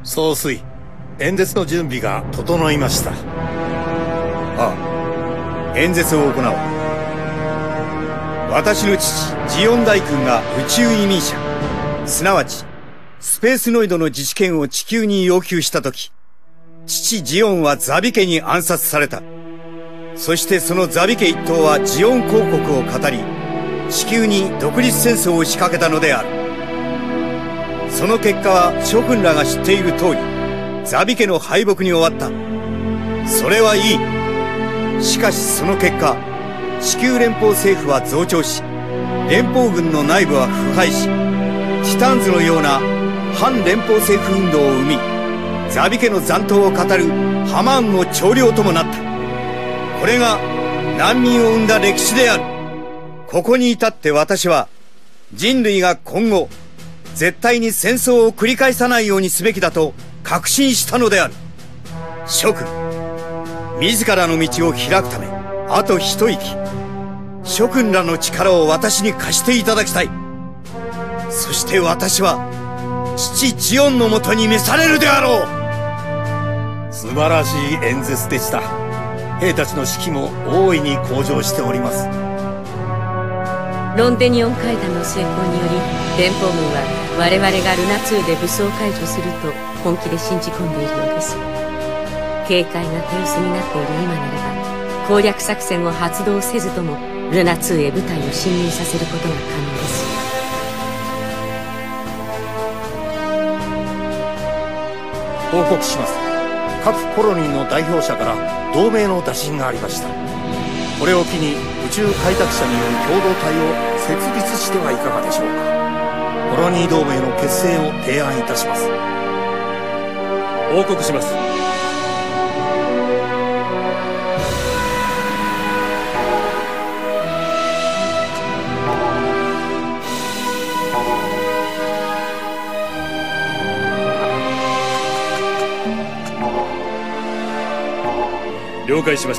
総帥、演説の準備が整いました。 ああ、演説を行おう。私の父、ジオン大君が宇宙移民者、すなわち、スペースノイドの自治権を地球に要求したとき、父ジオンはザビ家に暗殺された。そしてそのザビ家一党はジオン公国を語り、地球に独立戦争を仕掛けたのである。その結果は諸君らが知っている通り、ザビ家の敗北に終わった。それはいい。しかしその結果、地球連邦政府は増長し、連邦軍の内部は腐敗し、ティターンズのような反連邦政府運動を生み、ザビ家の残党を語るハマーンの長領ともなった。これが難民を生んだ歴史である。ここに至って私は、人類が今後、絶対に戦争を繰り返さないようにすべきだと確信したのである。諸君、自らの道を開くため、あと一息、諸君らの力を私に貸していただきたい。そして私は、父ジオンのもとに召されるであろう。素晴らしい演説でした。兵たちの士気も大いに向上しております。 ロンテニオン会談の成功により、連邦軍は我々がルナ2で武装解除すると本気で信じ込んでいるようです。警戒が手薄になっている今ならば、攻略作戦を発動せずともルナ2へ部隊を進入させることが可能です。 報告します。各コロニーの代表者から同盟の打診がありました。これを機に宇宙開拓者による共同体を設立してはいかがでしょうか。コロニー同盟の結成を提案いたします。 報告します。了解しました。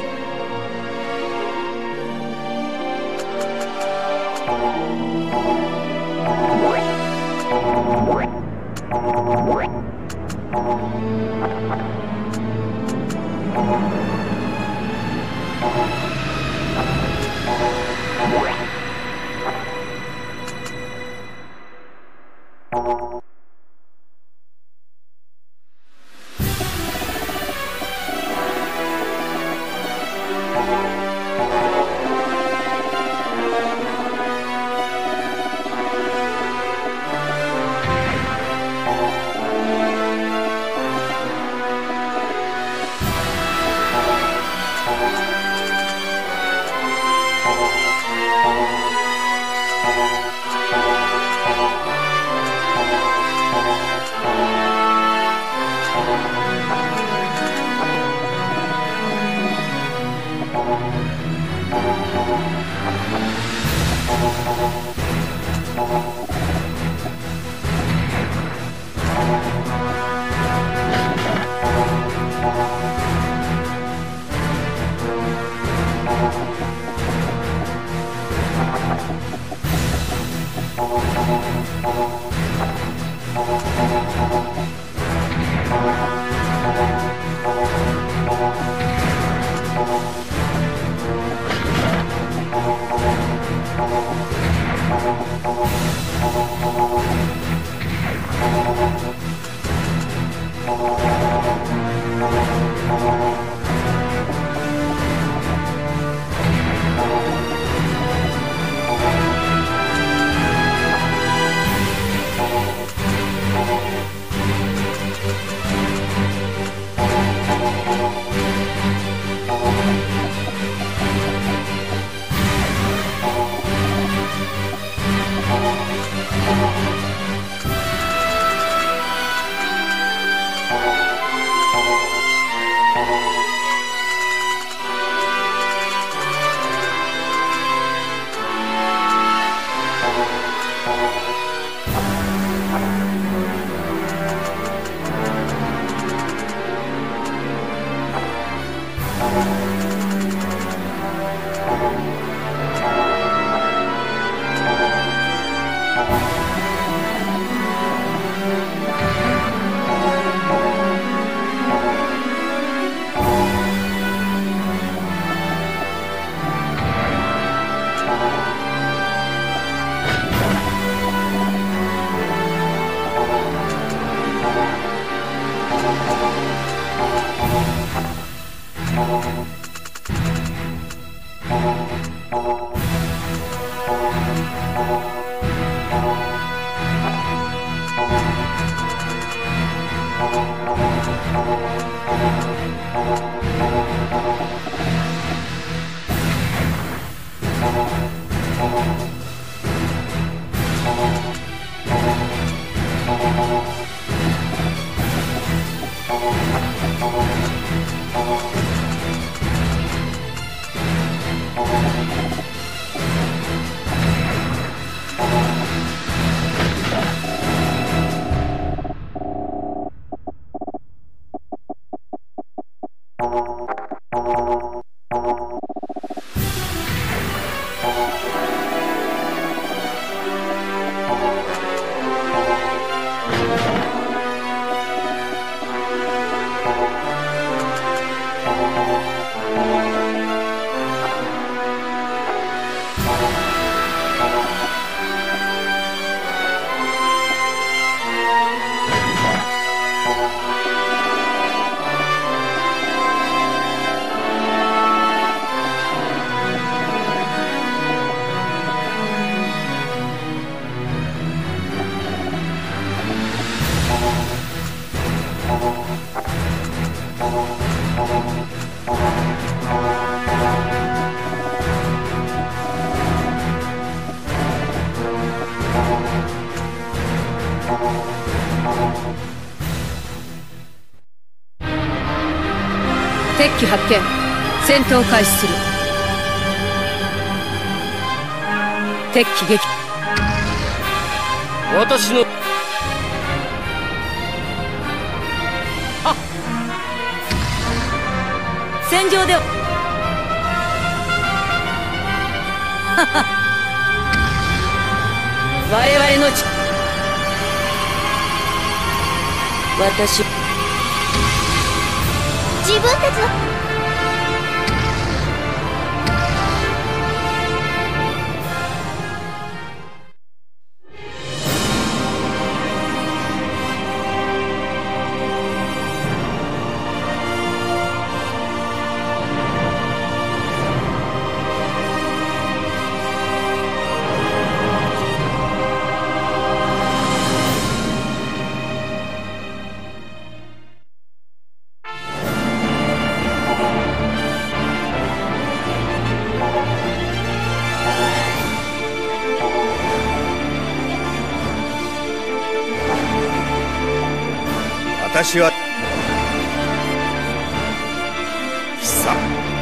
敵機発見。戦闘開始する。敵機撃。 私の戦場では我々の私自分たちの私は貴様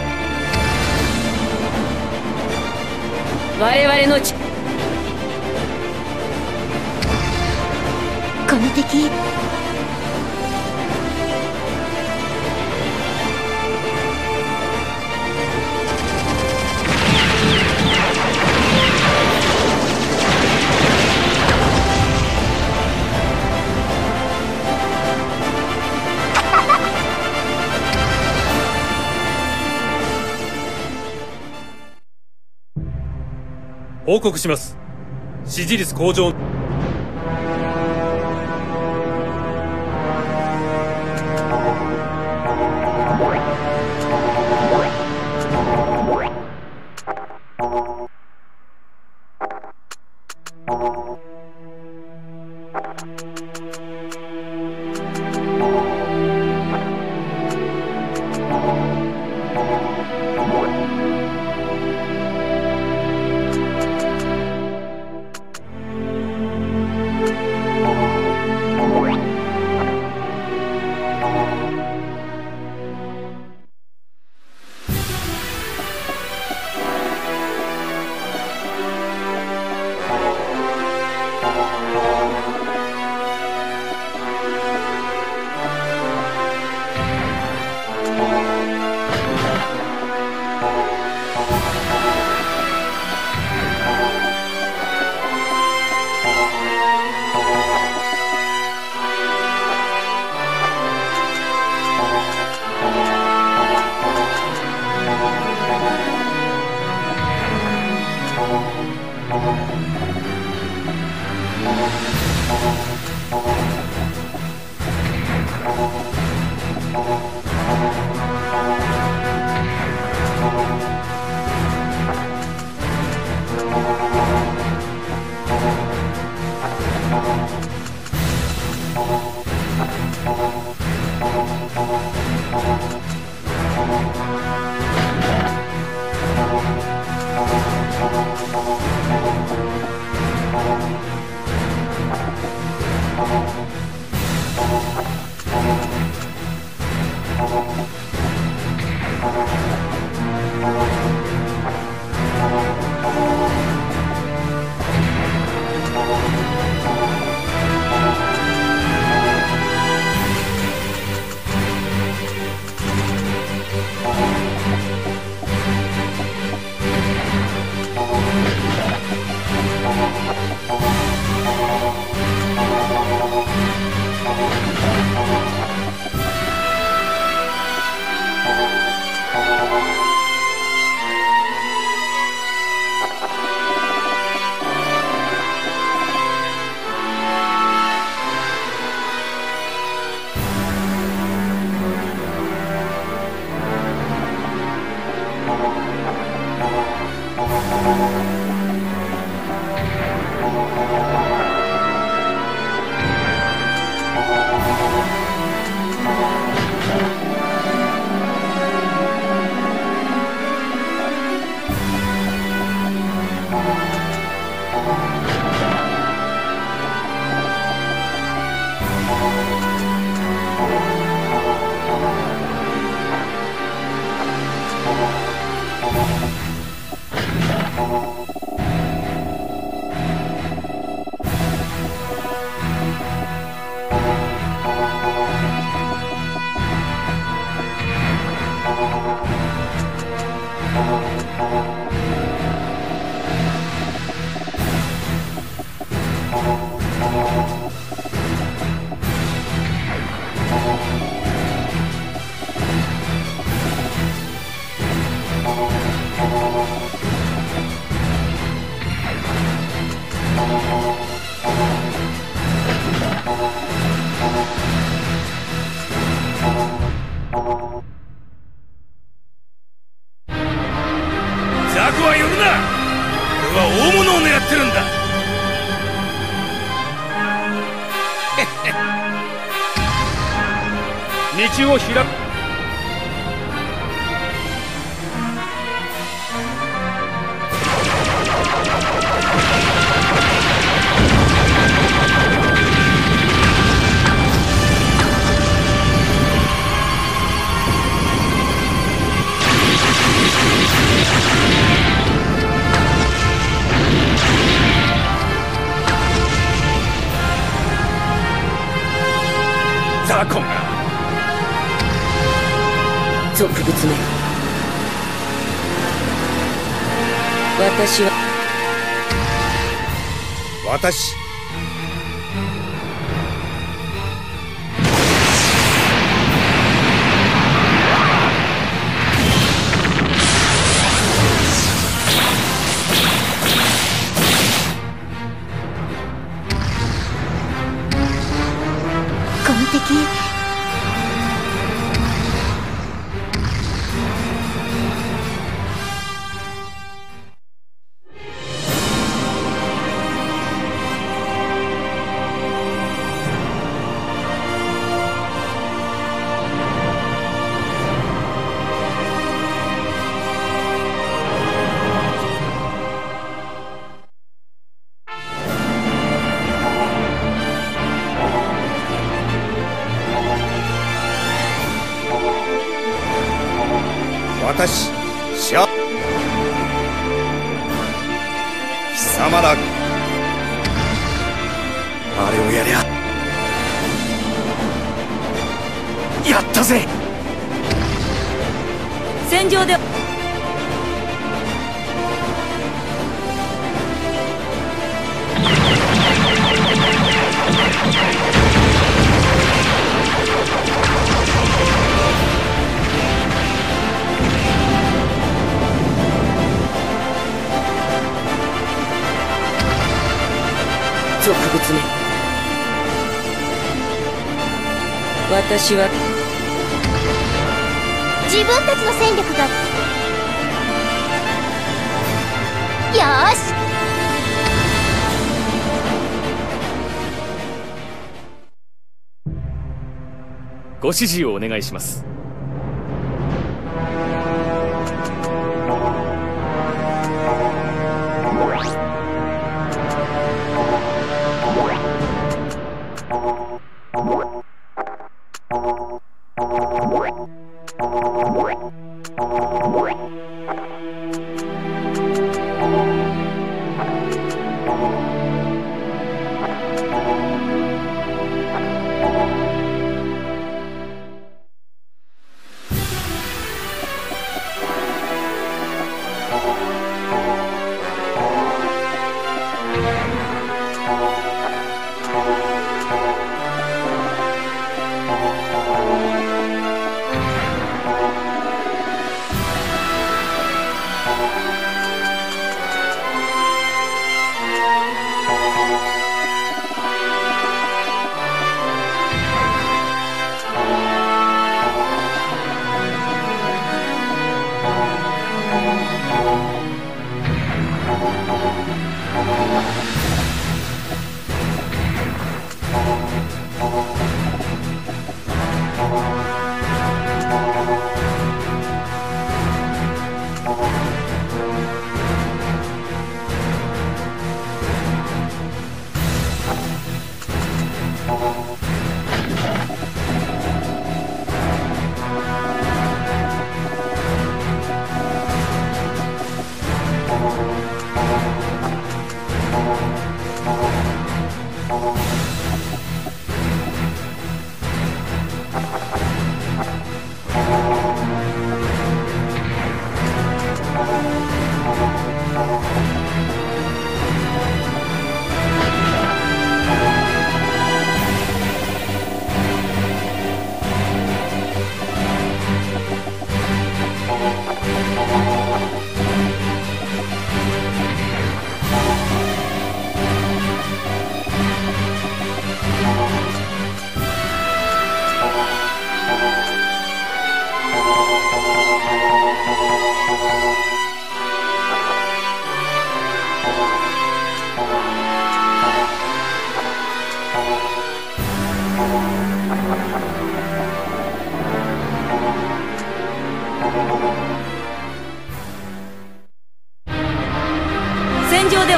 我々のこの敵報告します。支持率向上。 道を開く。ザコンが俗物め、 私この敵、 私シャ貴様らあれをやりゃやったぜ。 戦場で俗物め、私は自分たちの戦力が、よーし、 ご指示をお願いします。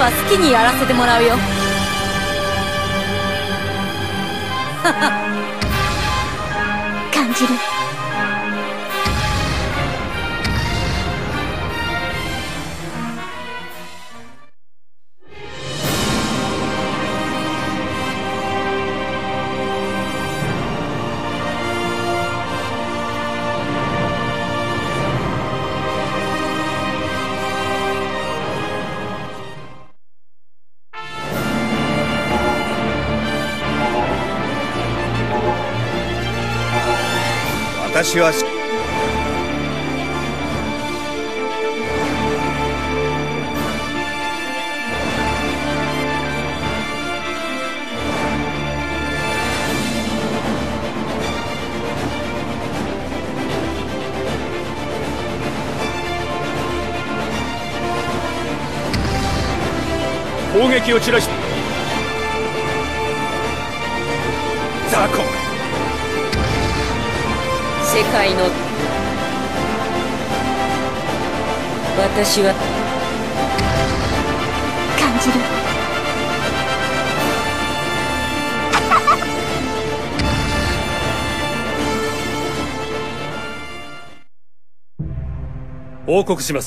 は好きにやらせてもらうよ。 感じる。 私は攻撃を散らしザコン。 世界の私は感じる。 報告します。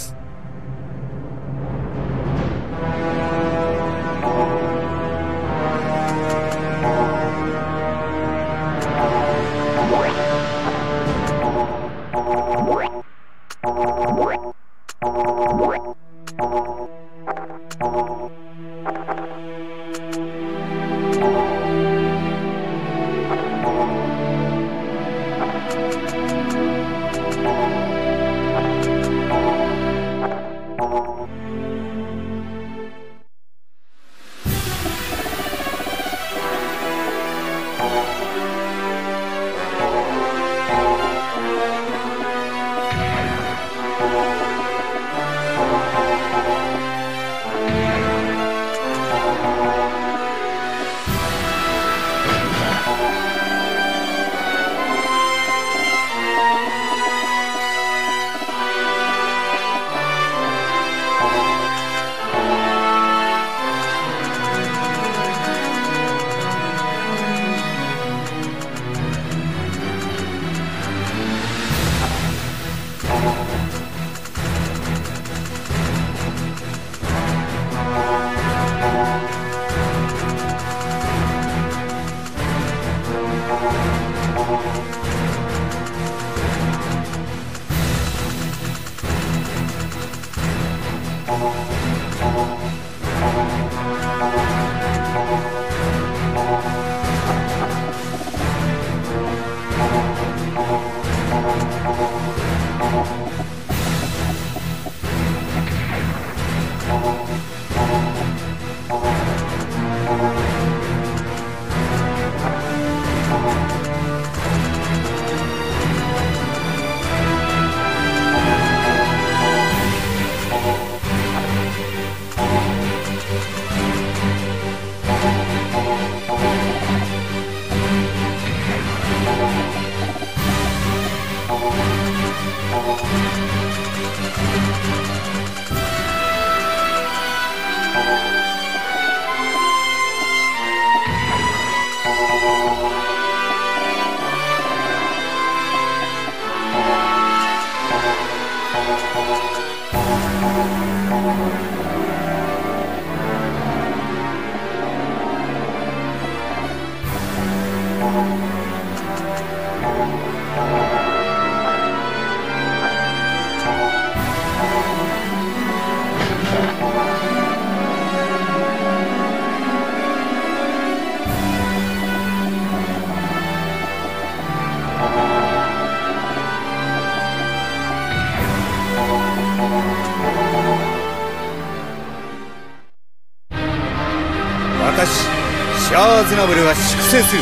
私シャア・アズナブルが粛清する。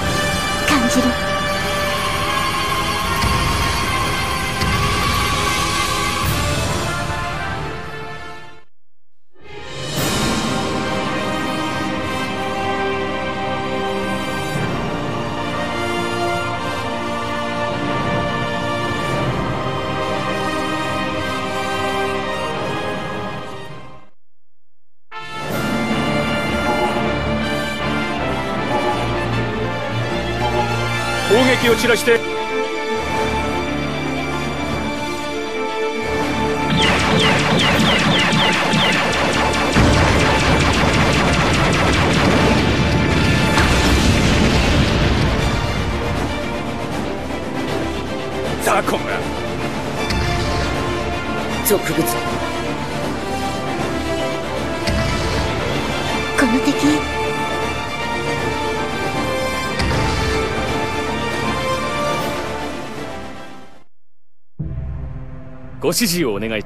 感じる。 撃を散らして。ザコンが俗物。 この敵、 ご指示をお願い。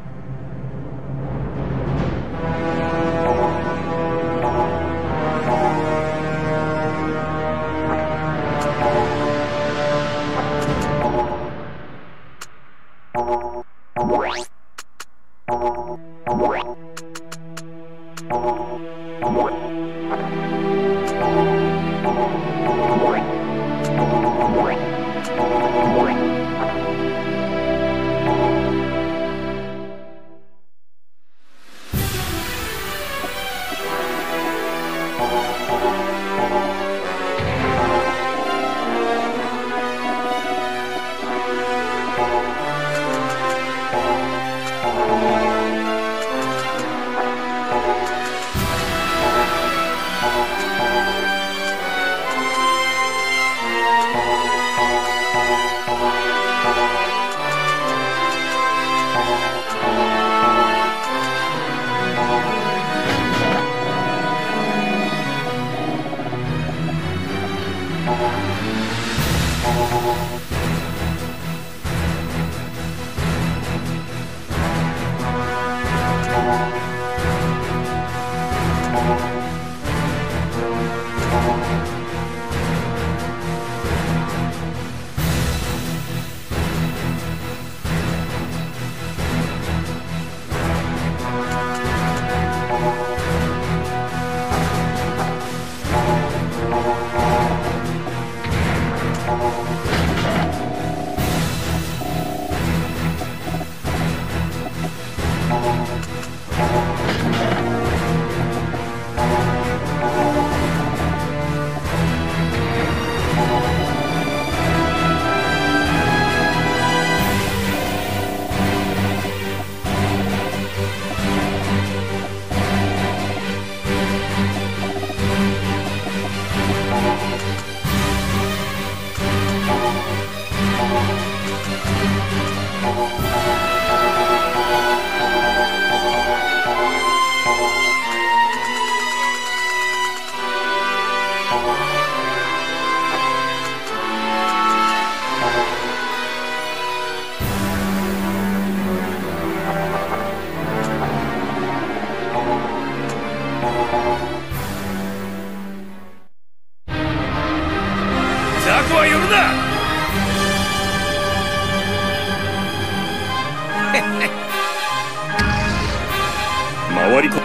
回りこ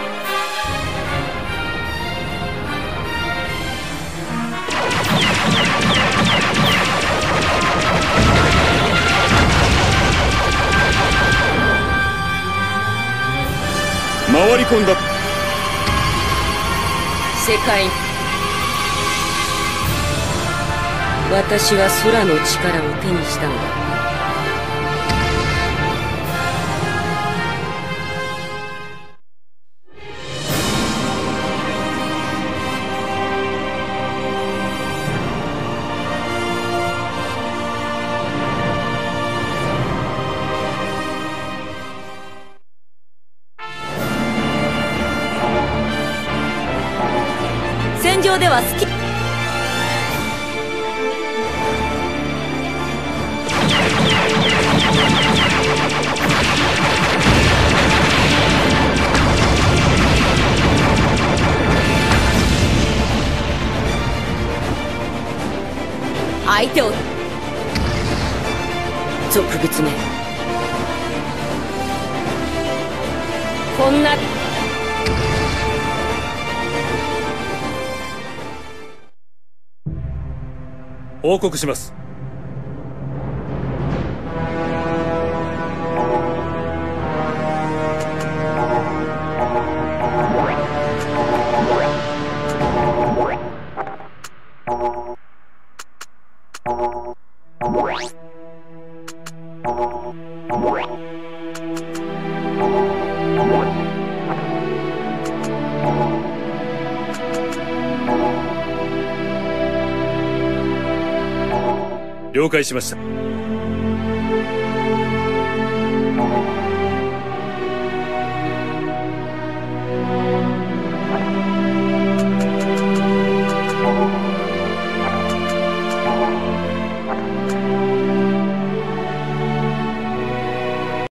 回り込んだ。 世界、私は空の力を手にしたのだ。戦場では好き。相手を俗物め、こんな報告します。 了解しました。